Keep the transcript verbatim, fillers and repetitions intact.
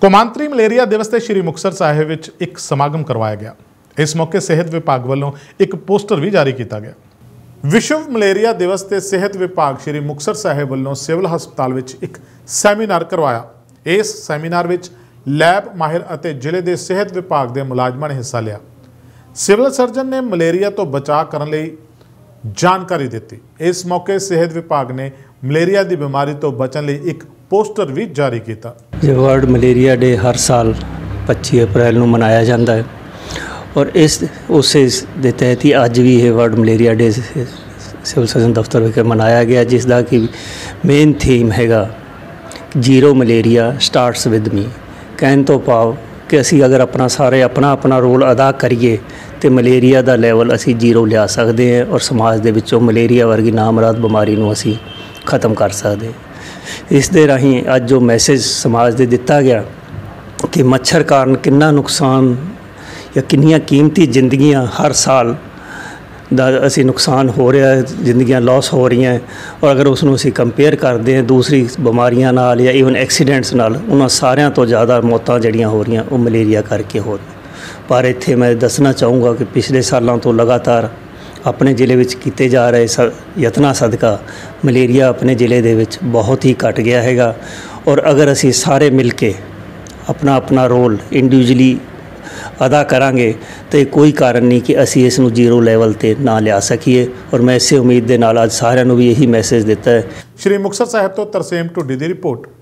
कौमांतरी malaria दिवस ते श्री मुक्तसर साहिब विच एक समागम करवाया गया। इस मौके सेहत विभाग वालों एक पोस्टर भी जारी किया गया। विश्व मलेरिया दिवस ते सेहत विभाग श्री मुक्तसर साहिब वालों सिविल हस्पताल विच एक सैमीनार करवाया। इस सैमीनार विच लैब माहिर अते जिले के सेहत विभाग के मुलाजमां ने हिस्सा लिया। सिविल सर्जन ने मलेरिया तो बचाव करने लई जानकारी दी। इस मौके सेहत विभाग ने मलेरिया की बीमारी तो बचने लई एक पोस्टर भी जारी किया। वर्ल्ड मलेरिया डे हर साल पच्ची अप्रैल को मनाया जाता है और इस उस दे तहत ही अज भी ये world malaria day civil surgeon दफ्तर विखे मनाया गया, जिसका कि मेन थीम हैगा zero malaria starts with me. कहने तो भाव कि असी अगर अपना सारे अपना अपना रोल अदा करिए तो मलेरिया का लैवल असी जीरो लिया सकते हैं और समाज के विचों मलेरिया वर्गी नामराद बीमारी को असी खत्म कर सकते हैं। इस दे राही अज जो मैसेज समाज दे दिता गया कि मच्छर कारण कितना नुकसान या कितनी कीमती जिंदगियां हर साल दा असी नुकसान हो रहा है, जिंदगियां लॉस हो रही हैं, और अगर उसनों असी कंपेयर करते हैं दूसरी बीमारियां नाल या ईवन एक्सीडेंट्स नाल, उन्हां सारियां तो ज़्यादा मौतां जड़ियां हो रही वो मलेरिया करके हो रही। पर इत्थे मैं दसना चाहूँगा कि पिछले सालों तो लगातार अपने जिले विच कीते जा रहे स यत्नां सदका मलेरिया अपने जिले दे विच बहुत ही घट गया हैगा। और अगर असी सारे मिल के अपना अपना रोल इंडिविजुअली अदा करांगे तो कोई कारण नहीं कि असी इस जीरो लैवल ते ना लिया सकीए। और मैं इस उम्मीद के नाल अज सारिआं नूं भी यही मैसेज दिता है। श्री मुक्तसर साहिब तो तरसेम ढुड्डी की रिपोर्ट।